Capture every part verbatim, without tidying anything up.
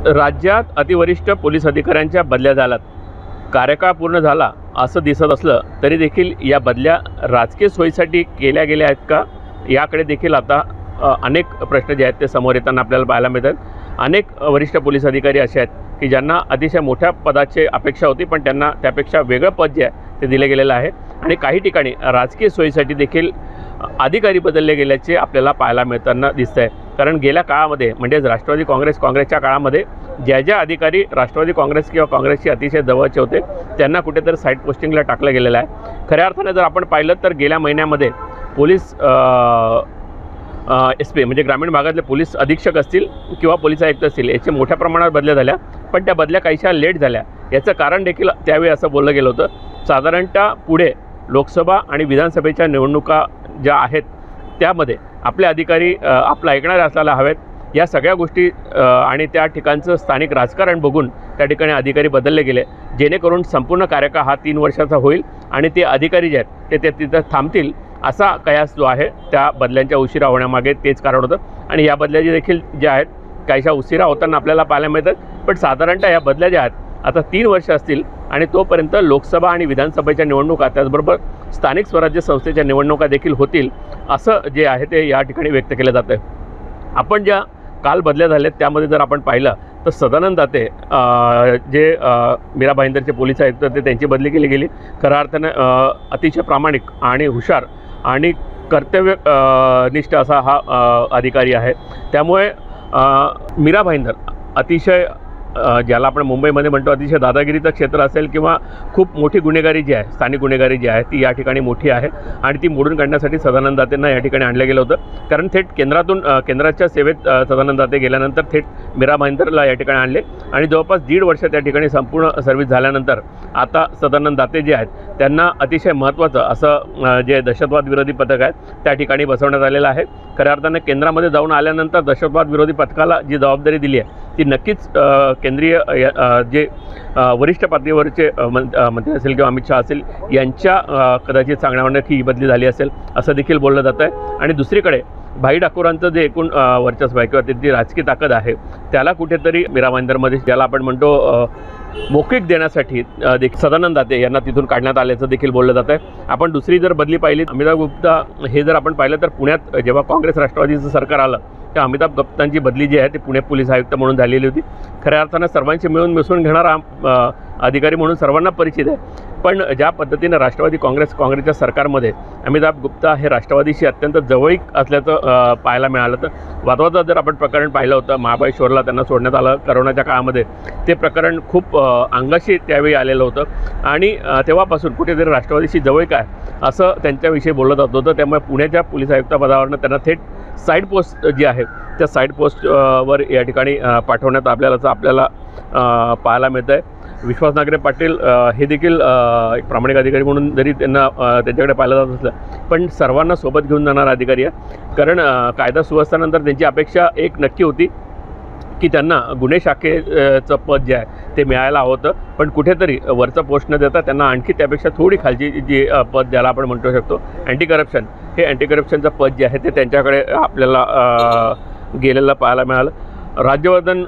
राज्यात अतिवरिष्ठ पोलीस अधिकाऱ्यांच्या बदल्या झाल्यात। कार्यकाळ पूर्ण झाला असं दिसत असलं तरी देखील या बदल्या राजकीय सोयीसाठी केल्या गेल्या आहेत का, याकडे देखील आता अनेक प्रश्न जे आहेत ते समोर येताना आपल्याला पाहायला मिळतात। अनेक वरिष्ठ पोलीस अधिकारी असे आहेत की ज्यांना अतिशय मोठ्या पदाची अपेक्षा होती, पण त्यांना त्यापेक्षा वेगळं पद जे आहे ते दिले गेलेलं आहे आणि काही ठिकाणी राजकीय सोयीसाठी देखील अधिकारी बदलले गेल्याचे आपल्याला पाहायला मिळताना दिसतंय। कारण गेल्या काळामध्ये म्हणजेच राष्ट्रवादी काँग्रेस काँग्रेसच्या काळामध्ये ज्या ज्या अधिकारी राष्ट्रवादी काँग्रेस किंवा काँग्रेसचे अतिशय जवळचे होते त्यांना कुठेतरी साईड पोस्टिंगला टाकलं गेलेलं आहे। खऱ्या अर्थाने जर आपण पाहिलं तर गेल्या महिन्यामध्ये पोलीस एस पी म्हणजे ग्रामीण भागातले पोलीस अधीक्षक असतील किंवा पोलीस आयुक्त असतील याचे मोठ्या प्रमाणात बदल्या झाल्या, पण त्या बदल्या काहीशा लेट झाल्या। याचं कारण देखील त्यावेळी असं बोललं गेलं होतं, साधारणतः पुढे लोकसभा आणि विधानसभेच्या निवडणुका ज्या आहेत त्यामध्ये आपले अधिकारी आपलं ऐकणारे असायला हवेत। या सगळ्या गोष्टी आणि त्या ठिकाणचं स्थानिक राजकारण बघून त्या ठिकाणी अधिकारी बदलले गेले, जेणेकरून संपूर्ण कार्यकाळ हा तीन वर्षाचा होईल आणि ते अधिकारी जे आहेत ते ते तिथं थांबतील असा कयास जो आहे त्या बदल्यांच्या उशिरा होण्यामागे तेच कारण होतं। आणि या बदल्या देखील ज्या आहेत काहीशा उशिरा होताना आपल्याला पाहायला मिळतात, पण साधारणतः या बदल्या ज्या आहेत आता तीन वर्ष असतील आणि तोपर्यंत लोकसभा आणि विधानसभेच्या निवडणुका त्याचबरोबर स्थानिक स्वराज्य संस्थेच्या निवडणुका देखील होतील असं जे आहे ते या ठिकाणी व्यक्त केलं जातं। आपण ज्या काल बदल्या झाल्यात त्यामध्ये जर आपण पाहिलं तर सदानंद दाते जे मीरा भाईंदरचे पोलीस आयुक्त ते त्यांची बदली केली गेली। खऱ्या अर्थानं अतिशय प्रामाणिक आणि हुशार आणि कर्तव्यनिष्ठ असा हा अधिकारी आहे। त्यामुळे मीरा भाईंदर अतिशय ज्याला आपण मुंबईमध्ये म्हणतो अतिशय दादागिरीचं क्षेत्र असेल किंवा खूप मोठी गुन्हेगारी जी आहे स्थानिक गुन्हेगारी जी आहे ती या ठिकाणी मोठी आहे आणि ती मोडून काढण्यासाठी सदानंद दातेंना या ठिकाणी आणलं गेलं होतं। कारण थेट केंद्रातून केंद्राच्या सेवेत सदानंद दाते गेल्यानंतर थेट मीरा भाईंदरला या ठिकाणी आणले आणि जवळपास दीड वर्ष त्या ठिकाणी संपूर्ण सर्व्हिस झाल्यानंतर आता सदानंद दाते जे आहेत त्यांना अतिशय महत्त्वाचं असं जे दहशतवाद विरोधी पथक आहे त्या ठिकाणी बसवण्यात आलेलं आहे। खऱ्या अर्थानं केंद्रामध्ये जाऊन आल्यानंतर दहशतवाद विरोधी पथकाला जी जबाबदारी दिली आहे ती नक्कीच केंद्रीय जे वरिष्ठ पातळीवरचे मंत्री असेल किंवा अमित शहा असेल यांच्या कदाचित सांगण्यावरून ही बदली झाली असेल असं देखील बोललं जातं आहे। आणि दुसरीकडे भाई ठाकूरांचं जे एकूण वर्चस्व आहे किंवा त्याची राजकीय ताकद आहे त्याला कुठेतरी मीरा भाईंदरमध्ये ज्याला आपण म्हणतो मोकीक देण्यासाठी देखील सदानंद दाते यांना तिथून काढण्यात आल्याचं देखील बोललं जातं आहे। आपण दुसरी जर बदली पाहिली अमिताभ गुप्ता हे जर आपण पाहिलं तर पुण्यात जेव्हा काँग्रेस राष्ट्रवादीचं सरकार आलं त्या अमिताभ गुप्तांची बदली जी आहे ती पुणे पोलीस आयुक्त म्हणून झालेली होती। खऱ्या अर्थानं सर्वांशी मिळून मिसळून घेणारा अधिकारी म्हणून सर्वांना परिचित आहे, पण ज्या पद्धतीनं राष्ट्रवादी काँग्रेस काँग्रेसच्या सरकारमध्ये अमिताभ गुप्ता हे राष्ट्रवादीशी अत्यंत जवळीक असल्याचं पाहायला मिळालं। तर वादवादाचं जर आपण प्रकरण पाहिलं होतं महाबळेश्वरला त्यांना सोडण्यात आलं करोनाच्या काळामध्ये, ते प्रकरण खूप अंगाशी त्यावेळी आलेलं होतं आणि तेव्हापासून कुठेतरी राष्ट्रवादीशी जवळीक आहे असं त्यांच्याविषयी बोललं जात होतं। त्यामुळे पुण्याच्या पोलीस आयुक्तपदावरनं त्यांना थेट साईड पोस्ट जी आहे त्या साईड पोस्टवर या ठिकाणी पाठवण्यात आपल्याला आपल्याला पाहायला मिळतं आहे। विश्वास नागरे पाटील हे देखील एक प्रामाणिक अधिकारी म्हणून जरी त्यांना त्यांच्याकडे पाहिलं जात असलं पण सर्वांना सोबत घेऊन जाणारा अधिकारी आहे। कारण कायदा सुव्यवस्थेनंतर त्यांची अपेक्षा एक नक्की होती की त्यांना गुन्हे शाखेचं पद जे आहे ते मिळायला हवं होतं, पण कुठेतरी वरचं पोस्ट न देता त्यांना आणखी त्यापेक्षा थोडी खालची जी पद ज्याला आपण म्हणू शकतो अँटी करप्शन, हे अँटी करप्शनचं पद जे आहे ते त्यांच्याकडे आपल्याला गेलेलं पाहायला मिळालं। राज्यवर्धन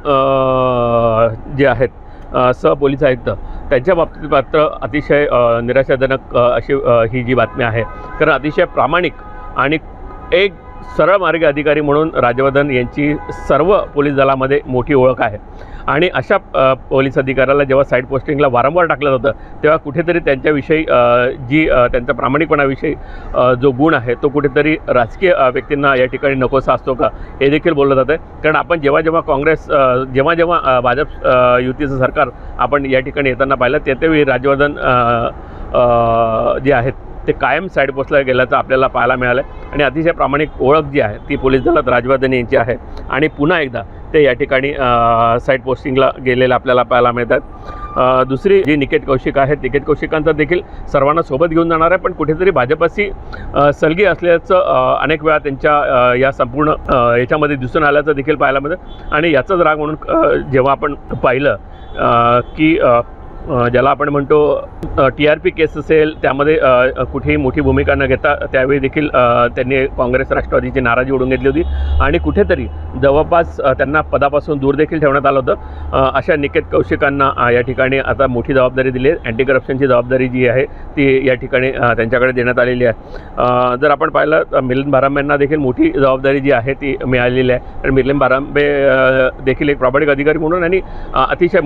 जे आहेत सह पोलीस आयुक्त त्यांच्या बाबतीत मात्र अतिशय निराशाजनक अशी ही जी बातमी आहे। कारण अतिशय प्रामाणिक आणि एक सरळ मार्गी अधिकारी म्हणून राज्यवर्धन यांची सर्व पोलीस दलामध्ये मोठी ओळख आहे आणि अशा पोलीस अधिकाऱ्याला जेव्हा साईड पोस्टिंगला वारंवार टाकलं जातं तेव्हा कुठेतरी त्यांच्याविषयी जी त्यांचा प्रामाणिकपणाविषयी जो गुण आहे तो कुठेतरी राजकीय व्यक्तींना या ठिकाणी नकोसा असतो का हे देखील बोललं जातं आहे। कारण आपण जेव्हा जेव्हा काँग्रेस जेव्हा जेव्हा भाजप युतीचं सरकार आपण या ठिकाणी येताना पाहिलं त्यावेळी राज्यवर्धन जे आहेत ते कायम साईड पोस्टला गेल्याचं आपल्याला पाहायला मिळालं आहे आणि अतिशय प्रामाणिक ओळख जी आहे ती पोलीस दलात राज्यवर्धन यांची आहे आणि पुन्हा एकदा ते या ठिकाणी साईड पोस्टिंगला गेलेलं आपल्याला पाहायला मिळतात। दुसरी जी निकेत कौशिक आहे निकेत कौशिकांचा देखील सर्वांना सोबत घेऊन जाणार आहे, पण कुठेतरी भाजपशी सलगी असल्याचं अनेक वेळा त्यांच्या या संपूर्ण याच्यामध्ये दिसून आल्याचं देखील पाहायला मिळतं आणि याचाच राग म्हणून जेव्हा आपण पाहिलं की अ, ज्याला आपण म्हणतो टी आर पी केस असेल त्यामध्ये अ, कुठेही मोठी भूमिका न घेता त्यावेळी देखील अ, त्यांनी काँग्रेस राष्ट्रवादीची नाराजी ओढून घेतली होती आणि कुठेतरी जवळपास अ, त्यांना पदापासून दूर देखील ठेवण्यात आलं होतं। अ, अशा निकेत कौशिकांना अ, या ठिकाणी आता मोठी जबाबदारी दिली आहे। अँटी करप्शनची जबाबदारी जी आहे ती या ठिकाणी अ, त्यांच्याकडे देण्यात आलेली आहे। अ, जर आपण पाहिलं तर मिलिंद भारांबे यांना देखील मोठी जबाबदारी जी आहे ती मिळालेली आहे। तर मिलिंद भारांबे अ, देखील एक प्रामाणिक अधिकारी म्हणून आणि अ, अतिशय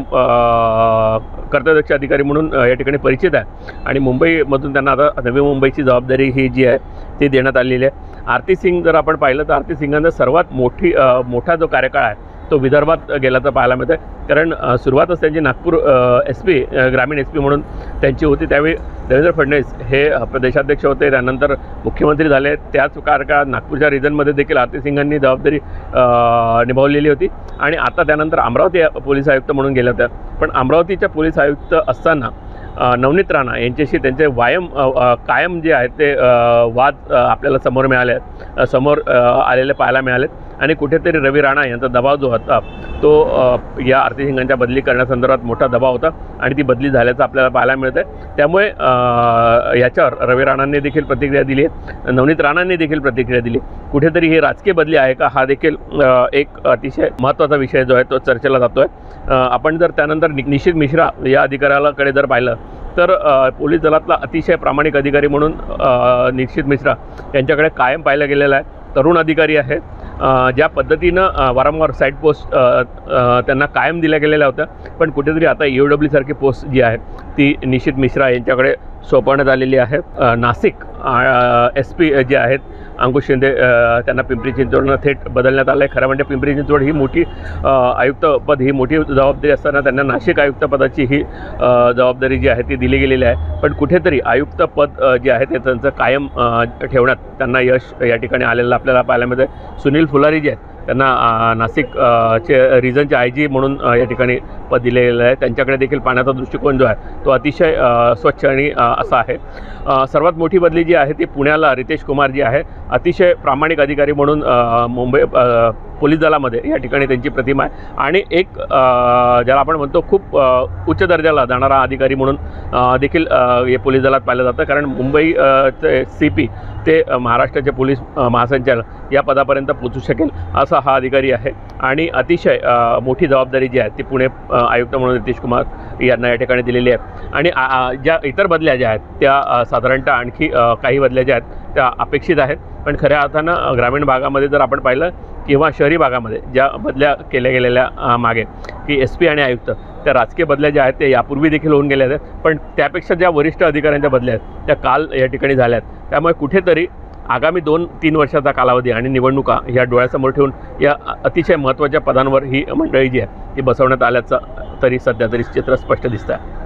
अ, कर्तव्यदक्ष अधिकारी म्हणून अ, या ठिकाणी परिचित आहे आणि मुंबईमधून त्यांना आता नवी मुंबईची जबाबदारी ही जी आहे ती देण्यात आलेली आहे। आरती सिंग जर आपण पाहिलं तर आरती सिंगांचा सर्वात मोठी अ, मोठा जो कार्यकाळ आहे तो विदर्भात गेल्याचं पाहायला मिळतं आहे। कारण अ, सुरुवातच त्यांची नागपूर एस पी ग्रामीण एस पी म्हणून त्यांची होती। त्यावेळी देवेंद्र फडणवीस हे अ, प्रदेशाध्यक्ष होते, त्यानंतर मुख्यमंत्री झाले। त्याच कार्यकाळात नागपूरच्या रिजनमध्ये देखील आरती सिंगांनी जबाबदारी अ, निभावलेली होती आणि आता त्यानंतर अमरावती पोलीस आयुक्त म्हणून गेल्या होत्या। पण अमरावतीच्या पोलीस आयुक्त असताना अ, नवनीत राणा यांच्याशी त्यांचे वायम अ, अ, कायम जे आहेत ते अ, वाद अ, आपल्याला समोर मिळाले आहेत, अ, समोर अ, आलेले पाहायला मिळालेत आणि कुठेतरी रवी राणा यांचा दबाव जो होता तो अ, या आरती सिंगांच्या बदली करण्यासंदर्भात मोठा दबाव होता आणि ती बदली झाल्याचं आपल्याला पाहायला मिळतं आहे। त्यामुळे अ, याच्यावर रवी राणांनी देखील प्रतिक्रिया दिली आहे, नवनीत राणांनी देखील प्रतिक्रिया दिली। कुठेतरी ही राजकीय बदली आहे का हा देखील अ, एक अतिशय महत्त्वाचा विषय जो आहे तो चर्चेला जातो आहे। आपण जर त्यानंतर नि निशित मिश्रा या अधिकाऱ्याकडे जर पाहिलं तर अ, पोलीस दलातला अतिशय प्रामाणिक अधिकारी म्हणून अ, निशित मिश्रा यांच्याकडे कायम पाहिलं गेलेलं आहे। तरुण अधिकारी आहे, अ, ज्या पद्धतीनं अ, वारंवार साईड पोस्ट अ, अ, त्यांना कायम दिल्या गेलेल्या होत्या, पण कुठेतरी आता ई ओ डब्ल्यू सारखी पोस्ट जी आहे ती निशित मिश्रा यांच्याकडे सोपवण्यात आलेली आहे। अ, नाशिक एस पी जे आहेत अंकुश शिंदे अ, त्यांना पिंपरी चिंचवडनं थेट बदलण्यात आलं आहे। खरं म्हणजे पिंपरी चिंचवड ही मोठी अ, आयुक्तपद ही मोठी जबाबदारी असताना त्यांना नाशिक आयुक्तपदाची ही अ, जबाबदारी जी आहे ती दिली गेलेली आहे। पण कुठेतरी आयुक्तपद अ, जे आहे ते त्यांचं कायम अ, ठेवण्यात त्यांना यश या ठिकाणी आलेलं आपल्याला पाहायला मिळतं आहे। सुनील फुलारी जे आहेत त्यांना अ, नाशिक अ, चे रिजनचे आय जी म्हणून अ, या ठिकाणी पद दिले गेलेलं आहे। त्यांच्याकडे देखील पाहण्याचा दृष्टिकोन जो आहे तो अतिशय अ, स्वच्छ आणि अ, असा आहे। अ, सर्वात मोठी बदली जी आहे ती पुण्याला रितेश कुमार जी आहे अतिशय प्रामाणिक अधिकारी म्हणून अ, मुंबई अ, पोलीस दलामध्ये या ठिकाणी त्यांची प्रतिमा आहे आणि एक अ, ज्याला आपण म्हणतो खूप अ, उच्च दर्जाला जाणारा अधिकारी म्हणून अ, देखील अ, हे पोलीस दलात पाहिलं जातं। कारण मुंबई अ, चे सी पी ते अ, महाराष्ट्राचे पोलीस अ, महासंचालक या पदापर्यंत पोचू शकेल असा हा अधिकारी आहे आणि अतिशय अ, मोठी जबाबदारी जी आहे ती पुणे अ, आयुक्त म्हणून नितीश कुमार यांना या ठिकाणी दिलेली आहे। आणि आ, आ, ज्या इतर बदल्या ज्या आहेत त्या अ, साधारणतः आणखी अ, काही बदल्या ज्या आहेत त्या अपेक्षित आहेत। पण खऱ्या अर्थानं अ, ग्रामीण भागामध्ये जर आपण पाहिलं किंवा शहरी भागामध्ये ज्या बदल्या केल्या गेलेल्या अ, मागे की एस पी आणि आयुक्त त्या राजकीय बदल्या ज्या आहेत त्या यापूर्वी देखील होऊन गेल्या आहेत, पण त्यापेक्षा ज्या वरिष्ठ अधिकाऱ्यांच्या बदल्या आहेत त्या काल या ठिकाणी झाल्या आहेत। त्यामुळे कुठेतरी आगामी दोन तीन वर्षाचा कालावधी आणि निवडणुका ह्या डोळ्यासमोर ठेवून या अतिशय महत्त्वाच्या पदांवर ही मंडळी जी आहे ती बसवण्यात आल्याचं तरी सध्या तरी चित्र स्पष्ट दिसतं आहे।